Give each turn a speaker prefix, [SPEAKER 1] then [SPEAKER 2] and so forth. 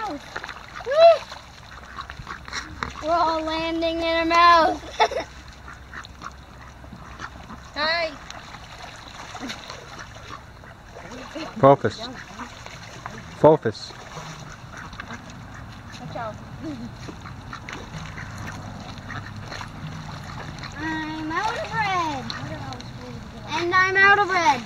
[SPEAKER 1] mouth. We're all landing in her mouth. Hi.
[SPEAKER 2] Focus. Focus.
[SPEAKER 1] Watch out. I'm out of bread. And I'm out of bread.